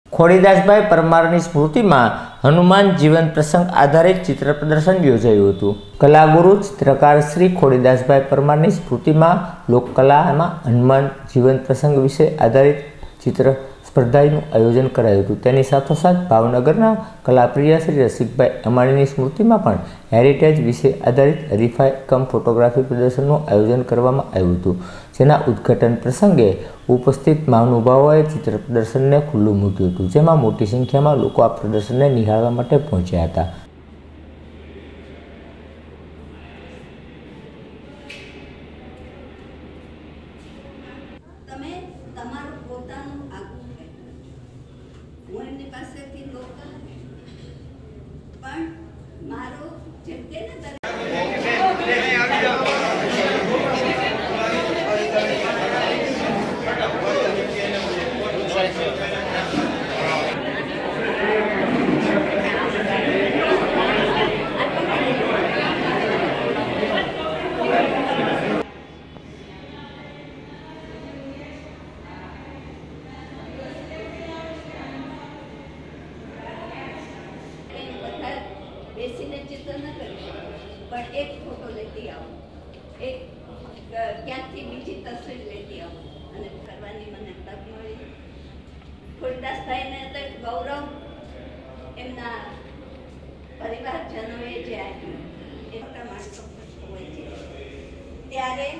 ખોડીદાસભાઈ પરમારની સ્મૃતિમાં હનુમાન જીવન પ્રસંગ આધારિત ચિત્ર પ્રદર્શન યોજાયું હતું। કલાગુરુ ચિત્રકાર શ્રી ખોડીદાસભાઈ પરમારની સ્મૃતિમાં લોકકલામાં હનુમાન જીવન પ્રસંગ વિશે આધારિત ચિત્ર સ્પર્ધાનું આયોજન કરાયું હતું। તેની સાથોસાથ ભાવનગરના કલાપ્રિય શ્રી રસિકભાઈ અમાણીની સ્મૃતિમાં પણ હેરિટેજ વિશે આધારિત હરીફાઈ કમ ફોટોગ્રાફી પ્રદર્શનનું આયોજન કરવામાં આવ્યું હતું, જેના ઉદ્ઘાટન પ્રસંગે ઉપસ્થિત મહાનુભાવોએ ચિત્ર પ્રદર્શનને ખુલ્લું મૂક્યું હતું, જેમાં મોટી સંખ્યામાં લોકો આ પ્રદર્શનને નિહાળવા માટે પહોંચ્યા હતા। બેસીને ચિત્ર ન કરી શકો, પણ એક ફોટો લેતી આવો, એક ક્યાંકથી બીજી તસવીર લેતી આવો અને કરવાની મને તક મળી। ખોડીદાસભાઈને તો ગૌરવ એમના પરિવારજનોએ જે આપ્યું એ મોટા માણસો હોય છે, ત્યારે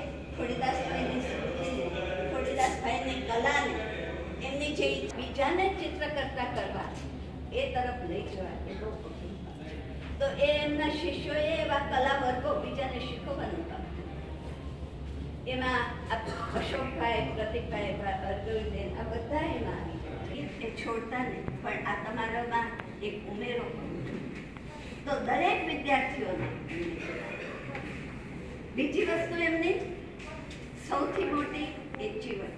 ખોડીદાસભાઈની કલાને એમની જે બીજાને ચિત્ર કરતા કરવા એ તરફ લઈ જવા એ બહુ તો એ એમના શિષ્યોએ એવા કલા વર્ગો બીજાને શીખવવાનું કામ કર્યું। એમાં અશોકભાઈ, પ્રતિકભાઈ, અર્જુનબેન આ બધા એમાં આવી એ છોડતા નહીં, પણ આ તમારામાં એક ઉમેરો તો દરેક વિદ્યાર્થીઓને બીજી વસ્તુ એમની સૌથી મોટી એક જીવન।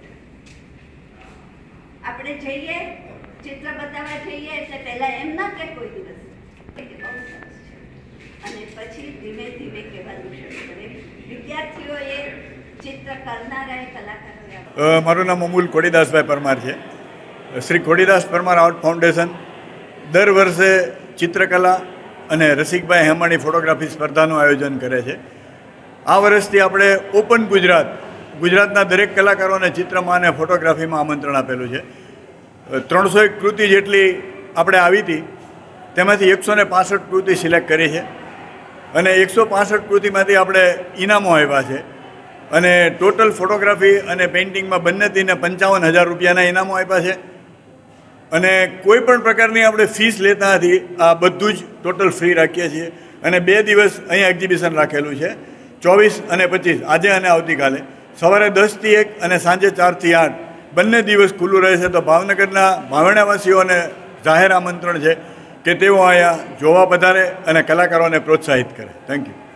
આપણે જઈએ ચિત્ર બતાવવા જઈએ એટલે પહેલા એમ ના કે કોઈ દિવસ અને પછી ધીમે ધીમે કહેવાનું શરૂ કરે વિદ્યાર્થીઓએ ચિત્ર કરનારા કલાકારો। મારું નામ અમૂલ ખોડીદાસભાઈ પરમાર છે। શ્રી ખોડીદાસ પરમાર આર્ટ ફાઉન્ડેશન દર વર્ષે ચિત્રકલા અને રસિકભાઈ હેમાણી ફોટોગ્રાફી સ્પર્ધાનું આયોજન કરે છે। આ વર્ષથી આપણે ઓપન ગુજરાતના દરેક કલાકારોને ચિત્રમાં અને ફોટોગ્રાફીમાં આમંત્રણ આપેલું છે। 301 કૃતિ જેટલી આપણે આવી હતી, તેમાંથી 165 કૃતિ સિલેક્ટ કરી છે અને 165 કૃતિમાંથી આપણે ઇનામો આપ્યા છે અને ટોટલ ફોટોગ્રાફી અને પેઇન્ટિંગમાં બંનેથીને 55,000 રૂપિયાના ઇનામો આપ્યા છે અને કોઈ પણ પ્રકારની આપણે ફીસ લેતા નથી। આ બધું જ ટોટલ ફ્રી રાખીએ છીએ અને 2 દિવસ અહીંયા એક્ઝિબિશન રાખેલું છે, 24 અને 25 આજે અને આવતીકાલે સવારે 10 થી 1 અને સાંજે 4 થી 8 બંને દિવસ ખુલ્લું રહેશે। તો ભાવનગરના ભાવણાવાસીઓને જાહેર આમંત્રણ છે કે તેઓ અહીંયા જોવા પધારે અને કલાકારોને પ્રોત્સાહિત કરે। Thank you.